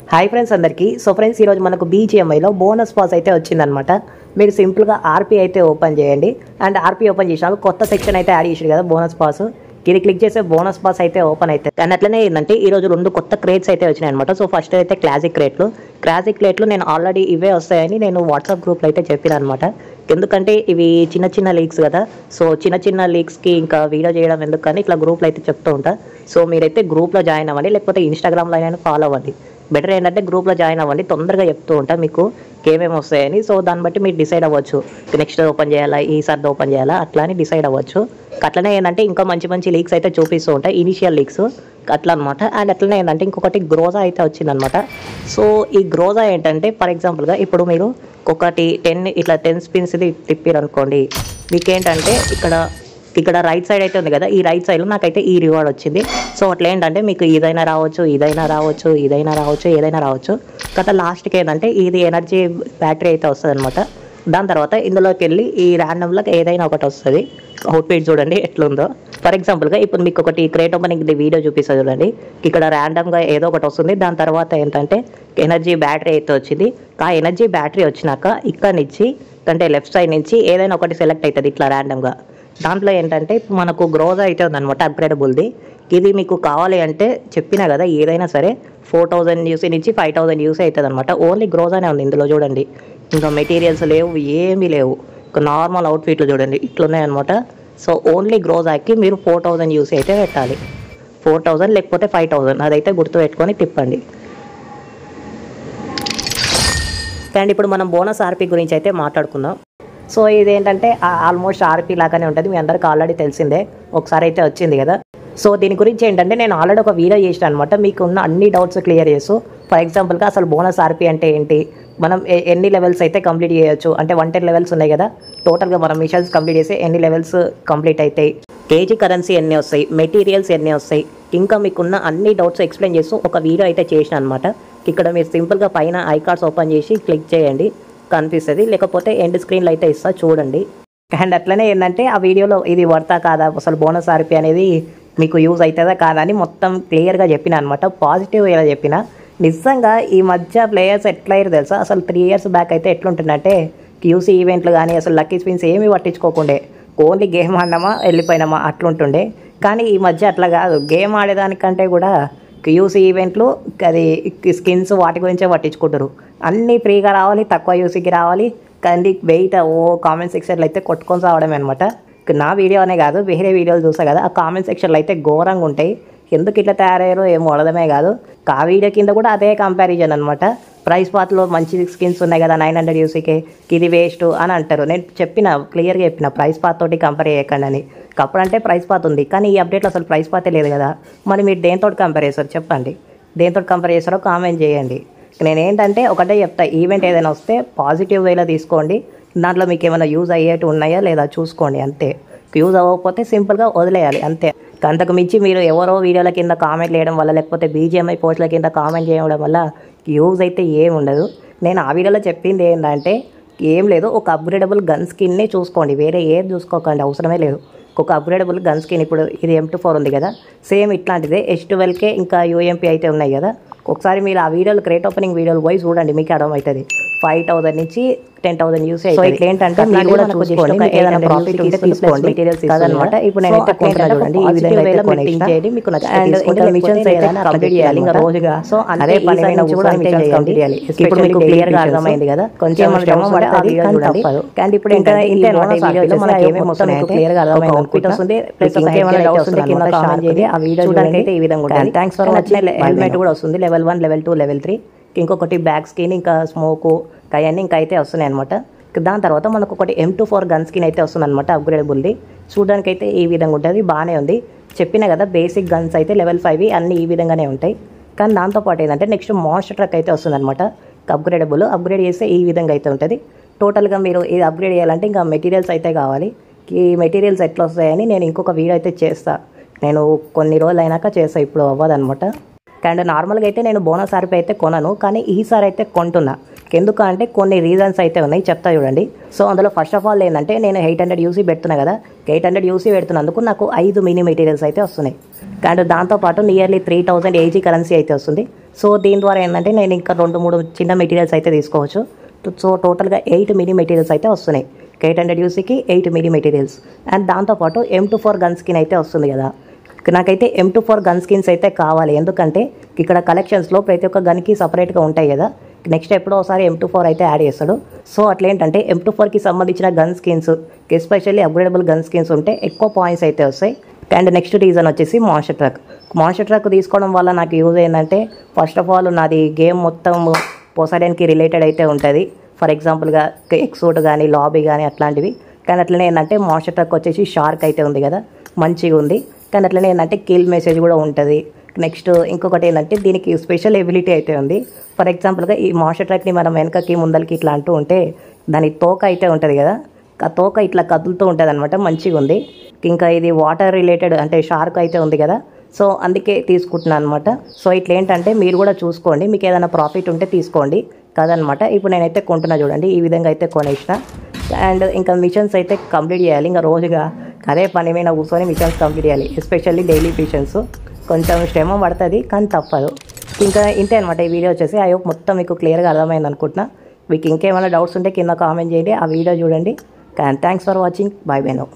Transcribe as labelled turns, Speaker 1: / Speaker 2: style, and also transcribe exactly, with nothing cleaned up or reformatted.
Speaker 1: Hi friends అందరికీ. So friends ఈరోజు మనకు బీజీఎంఐలో బోనస్ పాస్ అయితే వచ్చిందనమాట. మీరు సింపుల్గా ఆర్పీ అయితే ఓపెన్ చేయండి. అండ్ ఆర్పీ ఓపెన్ చేసినాక కొత్త సెక్షన్ అయితే యాడ్ చేసారు కదా బోనస్ పాస్, ఇది క్లిక్ చేస్తే బోనస్ పాస్ అయితే ఓపెన్ అవుతుంది. అండ్ అట్లనే ఏంటంటే ఈరోజు రెండు కొత్త క్రేట్స్ అయితే వచ్చినాయి అనమాట. సో ఫస్ట్ అయితే క్లాసిక్ క్రేట్లు క్లాసిక్ క్రేట్లు నేను ఆల్రెడీ ఇవే వస్తాయని నేను వాట్సాప్ గ్రూప్లో అయితే చెప్పిన అనమాట. ఎందుకంటే ఇవి చిన్న చిన్న లీక్స్ కదా, సో చిన్న చిన్న లీక్స్కి ఇంకా వీడియో చేయడం ఎందుకు కానీ ఇట్లా గ్రూప్లో అయితే చెప్తూ ఉంటా. సో మీరైతే గ్రూప్లో జాయిన్ అవ్వండి, లేకపోతే ఇన్స్టాగ్రామ్లో అయినా ఫాలో అవ్వండి. బెటర్ ఏంటంటే గ్రూప్లో జాయిన్ అవ్వండి, తొందరగా చెప్తూ ఉంటా మీకు ఏమేమి వస్తాయని. సో దాన్ని బట్టి మీరు డిసైడ్ అవ్వచ్చు, నెక్స్ట్ ఓపెన్ చేయాలా ఈసారి ఓపెన్ చేయాలా అట్లా అని డిసైడ్ అవ్వచ్చు. అట్లనే ఏంటంటే ఇంకా మంచి మంచి లీక్స్ అయితే చూపిస్తూ ఉంటాయి, ఇనిషియల్ లీక్స్ అట్లా అనమాట. అండ్ అట్లనే ఏంటంటే ఇంకొకటి గ్రోజా అయితే వచ్చిందనమాట. సో ఈ గ్రోజా ఏంటంటే ఫర్ ఎగ్జాంపుల్గా ఇప్పుడు మీరు ఒకటి టెన్ ఇట్లా టెన్ స్పిన్స్ది తిప్పారు అనుకోండి, మీకేంటంటే ఇక్కడ ఇక్కడ రైట్ సైడ్ అయితే ఉంది కదా, ఈ రైట్ సైడ్లో నాకైతే ఈ రివార్డ్ వచ్చింది. సో అట్లా ఏంటంటే మీకు ఇదైనా రావచ్చు ఇదైనా రావచ్చు ఇదైనా రావచ్చు ఏదైనా రావచ్చు. గత లాస్ట్కి ఏంటంటే ఇది ఎనర్జీ బ్యాటరీ అయితే వస్తుంది అనమాట. దాని తర్వాత ఇందులోకి వెళ్ళి ఈ ర్యాండమ్లో ఏదైనా ఒకటి వస్తుంది. అవుట్ఫిట్ చూడండి ఎట్లుందో. ఫర్ ఎగ్జాంపుల్గా ఇప్పుడు మీకు ఒకటి క్రేట్ ఓపెనింగ్ వీడియో చూపిస్తుంది చూడండి, ఇక్కడ ర్యాండమ్గా ఏదో ఒకటి వస్తుంది. దాని తర్వాత ఏంటంటే ఎనర్జీ బ్యాటరీ అయితే వచ్చింది. ఆ ఎనర్జీ బ్యాటరీ వచ్చినాక ఇక్కడ నుంచి అంటే లెఫ్ట్ సైడ్ నుంచి ఏదైనా ఒకటి సెలెక్ట్ అవుతుంది ఇట్లా ర్యాండమ్గా. దాంట్లో ఏంటంటే మనకు గ్రోజా అయితే ఉందన్నమాట అప్గ్రేడబుల్ది. ఇది మీకు కావాలి అంటే చెప్పినా కదా ఏదైనా సరే ఫోర్ థౌజండ్ యూసీ నుంచి ఫైవ్ థౌజండ్ యూసీ అవుతుంది అనమాట. ఓన్లీ గ్రోజానే ఉంది ఇందులో చూడండి, ఇంకా మెటీరియల్స్ లేవు ఏమీ లేవు. నార్మల్ అవుట్ఫిట్లు చూడండి ఇట్లున్నాయి అనమాట. సో ఓన్లీ గ్రోజాకి మీరు ఫోర్ థౌజండ్ యూసీ అయితే పెట్టాలి, ఫోర్ థౌజండ్ లేకపోతే ఫైవ్ థౌజండ్ అదైతే గుర్తు పెట్టుకొని తిప్పండి. అండ్ ఇప్పుడు మనం బోనస్ ఆర్పీ గురించి అయితే మాట్లాడుకుందాం. సో ఇదేంటంటే ఆల్మోస్ట్ ఆర్పీ లాగానే ఉంటుంది, మీ అందరికి ఆల్రెడీ తెలిసిందే, ఒకసారి అయితే వచ్చింది కదా. సో దీని గురించి ఏంటంటే నేను ఆల్రెడీ ఒక వీడియో చేసిన అనమాట, మీకు ఉన్న అన్ని డౌట్స్ క్లియర్ చేస్తూ. ఫర్ ఎగ్జాంపుల్గా అసలు బోనస్ ఆర్పీ అంటే ఏంటి, మనం ఎన్ని లెవెల్స్ అయితే కంప్లీట్ చేయొచ్చు అంటే వన్ టెన్ లెవెల్స్ ఉన్నాయి కదా, టోటల్గా మనం మిషన్స్ కంప్లీట్ చేసి ఎన్ని లెవెల్స్ కంప్లీట్ అవుతాయి, కేజీ కరెన్సీ ఎన్ని వస్తాయి, మెటీరియల్స్ ఎన్ని వస్తాయి, ఇంకా మీకున్న అన్ని డౌట్స్ ఎక్స్ప్లెయిన్ చేస్తూ ఒక వీడియో అయితే చేసిన అనమాట. ఇక్కడ మీరు సింపుల్గా పైన ఐ కార్డ్స్ ఓపెన్ చేసి క్లిక్ చేయండి కనిపిస్తుంది, లేకపోతే ఎండ్ స్క్రీన్లో అయితే ఇస్తా చూడండి. అండ్ అట్లనే ఏంటంటే ఆ వీడియోలో ఇది వర్తా కాదా అసలు బోనస్ ఆర్పీ అనేది మీకు యూజ్ అవుతుందా కాదా అని మొత్తం క్లియర్గా చెప్పిన అనమాట. పాజిటివ్ ఇలా చెప్పిన. నిజంగా ఈ మధ్య ప్లేయర్స్ ఎట్లయ్యారు తెలుసా, అసలు త్రీ ఇయర్స్ బ్యాక్ అయితే ఎట్లుంటుందంటే యూసీ ఈవెంట్లు కానీ అసలు లక్కీ స్పిన్స్ ఏమీ పట్టించుకోకుండే, ఓన్లీ గేమ్ ఆడినామా వెళ్ళిపోయినామా అట్లుంటుండే. కానీ ఈ మధ్య అట్లా కాదు, గేమ్ ఆడేదానికంటే కూడా యూసీ ఈవెంట్లు అది స్కిన్స్ వాటి గురించే పట్టించుకుంటారు. అన్నీ ఫ్రీగా రావాలి, తక్కువ యూసీకి రావాలి, కానీ వెయిట్ ఓ కామెంట్ సెక్షన్లో అయితే కొట్టుకొని రావడమే అనమాట. నా వీడియో అనే కాదు వేరే వీడియోలు చూసా కదా, ఆ కామెంట్ సెక్షన్లో అయితే ఘోరంగా ఉంటాయి. ఎందుకు ఇట్లా తయారయ్యారో ఏమో అర్థమే కాదు. ఆ వీడియో కింద కూడా అదే కంపారిజన్ అనమాట. ప్రైస్ పాత్లో మంచి స్కిన్స్ ఉన్నాయి కదా నైన్ హండ్రెడ్ యూసీకే, ఇది వేస్ట్ అని అంటారు. నేను చెప్పిన క్లియర్గా చెప్పిన ప్రైస్ పాత్ తోటి కంపేర్ చేయకండి అని. అప్పుడంటే ప్రైస్ పాత్ ఉంది కానీ ఈ అప్డేట్లో అసలు ప్రైస్ పాతే లేదు కదా, మరి మీరు దేంతో కంపేర్ చేస్తారు చెప్పండి, దేంతో కంపేర్ చేస్తారో కామెంట్ చేయండి. నేనేంటంటే ఒకటే చెప్తా, ఈవెంట్ ఏదైనా వస్తే పాజిటివ్ వేలో తీసుకోండి, దాంట్లో మీకు ఏమైనా యూజ్ అయ్యేటి ఉన్నాయా లేదా చూసుకోండి అంతే. యూజ్ అవ్వకపోతే సింపుల్గా వదిలేయాలి అంతే. అంతకు మించి మీరు ఎవరో వీడియోల కింద కామెంట్ చేయడం వల్ల లేకపోతే బీజీఎంఐ పోస్టుల కింద కామెంట్ చేయడం వల్ల యూజ్ అయితే ఏం ఉండదు. నేను ఆ వీడియోలో చెప్పింది ఏంటంటే ఏం లేదు, ఒక అప్గ్రేడబుల్ గన్ స్కిన్నే చూసుకోండి, వేరే ఏది చూసుకోకండి అవసరమే లేదు. ఒక అప్గ్రేడబుల్ గన్ స్కిన్ ఇప్పుడు ఇది ఎం టూ ఫోర్ ఉంది కదా, సేమ్ ఇట్లాంటిదే ఎస్ ట్వెల్వ్కే ఇంకా యూఎంపీ అయితే ఉన్నాయి కదా. ఒకసారి మీరు ఆ వీడియోలు క్రేట్ ఓపెనింగ్ వీడియోలు పోయి చూడండి, మీకు అర్థమవుతుంది. ఫైవ్ థౌసండ్ నుంచి టెన్ థౌసండ్ యూస్ అయితే ఏంటంటే మీరు కూడా చూసుకోండి, ఏదైనా ప్రాఫిట్ ఉంటే తీసుకోండి కదనమాట. ఇప్పుడు నేను చూడండి ఈ విధంగా చేయండి, మీకు నచ్చింది ఇంకా మిషన్స్ ఏదైనా కంప్లీట్ చేయాలి ఇంకా రోజుగా. సో అదే పని కూడా కంప్లీట్ చేయాలి. ఇప్పుడు మీకు క్లియర్గా అర్థమైంది కదా, కొంచెం శ్రమ పడుతుంది కానీ ఇప్పుడు ఇంకా ఇంతే వీడియోలో మనకి ఏమేమి వస్తున్నాయి క్లియర్గా అర్థమైంది అనుకుంటా. వస్తుంది ప్లస్ ఇంకేమైనా డౌట్స్ ఉంటే కింద కామెంట్ చేయండి. ఆ వీడియో చూడడానికి అయితే ఈ విధంగా ఉంటుంది. Thanks for watching. హెల్మెట్ కూడా వస్తుంది level one level two level three, ఇంకొకటి బ్యాక్ స్కిన్ ఇంకా స్మోకు అవన్నీ ఇంకా అయితే వస్తున్నాయి అనమాట. దాని తర్వాత మనకు ఒకటి M two four gun skin అయితే వస్తుంది అనమాట అప్గ్రేడబుల్ది. చూడడానికి అయితే ఈ విధంగా ఉంటుంది, బాగానే ఉంది. చెప్పిన కదా బేసిక్ గన్స్ అయితే లెవెల్ ఫైవ్ అన్నీ ఈ విధంగానే ఉంటాయి. కానీ దాంతోపాటు ఏంటంటే నెక్స్ట్ మాన్స్టర్ ట్రక్ అయితే వస్తుంది అనమాట అప్గ్రేడబుల్. అప్గ్రేడ్ చేస్తే ఈ విధంగా అయితే ఉంటుంది. టోటల్గా మీరు ఇది అప్గ్రేడ్ చేయాలంటే ఇంకా మెటీరియల్స్ అయితే కావాలి. ఈ మెటీరియల్స్ ఎట్లా వస్తాయని నేను ఇంకొక వీడియో అయితే చేస్తాను, నేను కొన్ని రోజులు అయినాక చేస్తాను, ఇప్పుడు అవ్వదనమాట. అండ్ నార్మల్గా అయితే నేను బోనస్ ఆర్పీ అయితే కొనను, కానీ ఈసారి అయితే కొంటున్నా. ఎందుకు అంటే కొన్ని రీజన్స్ అయితే ఉన్నాయి, చెప్తా చూడండి. సో అందులో ఫస్ట్ ఆఫ్ ఆల్ ఏంటంటే నేను ఎయిట్ హండ్రెడ్ యూసీ పెడుతున్నా కదా, ఎయిట్ హండ్రెడ్ యూసీ పెడుతున్నందుకు నాకు ఐదు మినీ మెటీరియల్స్ అయితే వస్తున్నాయి. అండ్ దాంతోపాటు nearly three thousand AG currency అయితే వస్తుంది. సో దీని ద్వారా ఏంటంటే నేను ఇంకా రెండు మూడు చిన్న మెటీరియల్స్ అయితే తీసుకోవచ్చు. సో టోటల్గా ఎయిట్ మినీ మెటీరియల్స్ అయితే వస్తున్నాయి. ఎయిట్ హండ్రెడ్ యూసీకి ఎయిట్ మినీ మెటీరియల్స్. అండ్ దాంతోపాటు M two four gun skin అయితే వస్తుంది కదా. నాకైతే M two four gun skins అయితే కావాలి, ఎందుకంటే ఇక్కడ కలెక్షన్స్లో ప్రతి ఒక్క గన్కి సపరేట్గా ఉంటాయి కదా. నెక్స్ట్ ఎప్పుడో ఒకసారి ఎం టూ ఫోర్ అయితే యాడ్ చేస్తాడు. సో అట్లేంటంటే ఎం టూ ఫోర్కి సంబంధించిన gun skins, especially upgradable gun skins ఉంటే ఎక్కువ పాయింట్స్ అయితే వస్తాయి. అండ్ నెక్స్ట్ రీజన్ వచ్చేసి మాన్స్టర్ ట్రక్. మాన్స్టర్ ట్రక్ తీసుకోవడం వల్ల నాకు యూజ్ ఏంటంటే ఫస్ట్ ఆఫ్ ఆల్ నాది గేమ్ మొత్తం పోసైడన్కి రిలేటెడ్ అయితే ఉంటుంది. ఫర్ ఎగ్జాంపుల్గా ఎక్సోట్ కానీ లాబీ కానీ అట్లాంటివి. కానీ అట్లనే ఏంటంటే మాన్స్టర్ ట్రక్ వచ్చేసి షార్క్ అయితే ఉంది కదా, మంచిగా ఉంది. కానీ అట్లనే ఏంటంటే కిల్ మెసేజ్ కూడా ఉంటుంది. నెక్స్ట్ ఇంకొకటి ఏంటంటే దీనికి స్పెషల్ ఎబిలిటీ అయితే ఉంది. ఫర్ ఎగ్జాంపుల్గా ఈ మాన్స్టర్ ట్రక్ని మనం వెనకకి ముందలకి ఇట్లా అంటూ ఉంటే దాని తోక అయితే ఉంటుంది కదా, ఆ తోక ఇట్లా కదులుతూ ఉంటుంది అనమాట, మంచిగా ఉంది. ఇంకా ఇది వాటర్ రిలేటెడ్ అంటే షార్క్ అయితే ఉంది కదా, సో అందుకే తీసుకుంటున్నాను అనమాట. సో ఇట్లా ఏంటంటే మీరు కూడా చూసుకోండి, మీకు ఏదైనా ప్రాఫిట్ ఉంటే తీసుకోండి కదనమాట. ఇప్పుడు నేనైతే కొంటున్నా చూడండి, ఈ విధంగా అయితే కొనేసిన. అండ్ ఇంకా మిషన్స్ అయితే కంప్లీట్ చేయాలి. ఇంకా రోజుగా అదే పని మీద కూర్చొని మిషన్స్ కంప్లీట్ చేయాలి, ఎస్పెషల్లీ డైలీ మిషన్స్. కొంచెం శ్రమ పడుతుంది కానీ తప్పదు. ఇంకా ఇంతే అనమాట ఈ వీడియో వచ్చేసి. ఐ హోప్ మొత్తం మీకు క్లియర్గా అర్థమైంది అనుకుంటున్నా. మీకు ఇంకేమైనా డౌట్స్ ఉంటే కింద కామెంట్ చేయండి, ఆ వీడియో చూడండి. Thanks for watching. Bye bye now.